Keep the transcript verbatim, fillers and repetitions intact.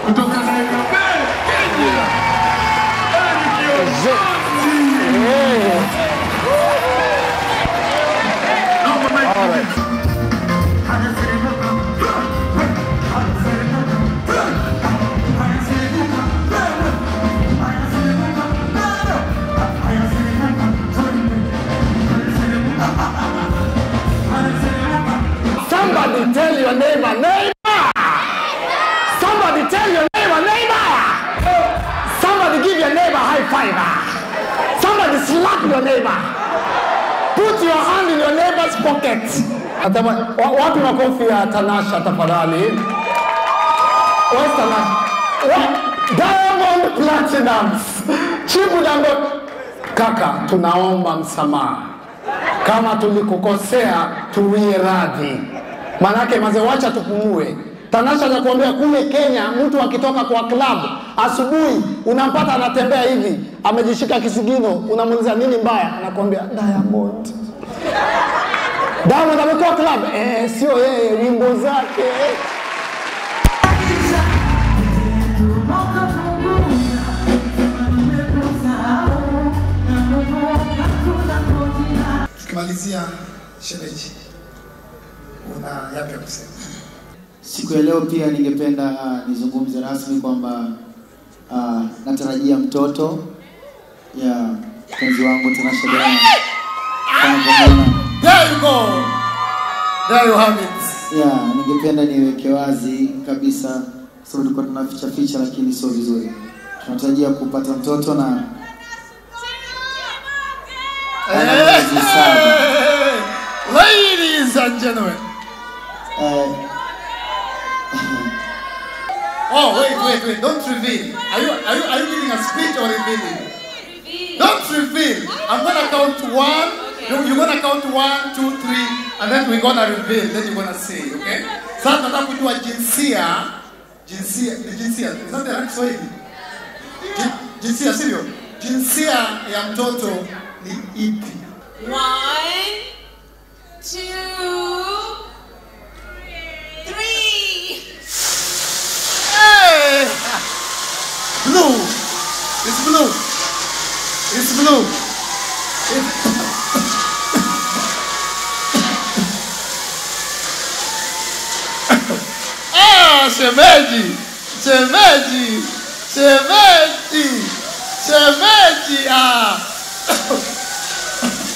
kutoka Nairobi, Kenya. Somebody tell your neighbor, neighbor! Somebody tell your neighbor, neighbor! Somebody give your neighbor high five. Somebody slap your neighbor. Put your hand in your neighbor's pocket. Wapi makofi ya Tanasha tafadhali? Where's Tanasha? Diamond Platinums. Chibu Dangote. Kaka, tunaomba msamaha. Kama tulikukosea tuwie radhi. Manake maze wacha tupumue. Tanasha anakuambia kule Kenya mtu akitoka kwa club asubuhi unampata anatembea hivi, amejishika kisigino, unamuuliza nini mbaya, anakuambia Diamond. Diamond amekuwa club, eh sio yeye, wimbo zake. Tukimalizia sherehe, una yapi ya kusema? Siku ya leo pia ningependa uh, nizungumze rasmi kwamba uh, natarajia mtoto ya mpenzi wangu Tanasha Donna. There you go. There you have it. Yeah, ningependa niweke wazi kabisa, sababu tulikuwa tunaficha ficha lakini sio vizuri. Tunatarajia kupata mtoto na Hey, ladies and gentlemen. Uh, oh wait, wait, wait! Don't reveal. Are you are you are you giving a speech or revealing? Reveal. Don't reveal. I'm gonna count one. Okay. You're gonna count one, two, three, and then we're gonna reveal. Then you're gonna say, okay? Sasa nataka kujua jinsia, jinsia, ni jinsia. Is that the right Swahili? Jinsia, sio? Jinsia ya mtoto ni ipi? One, two, three. Hey! Blue. It's blue. It's blue. It's ah, shemeji. Shemeji. Shemeji. Shemeji. Ah.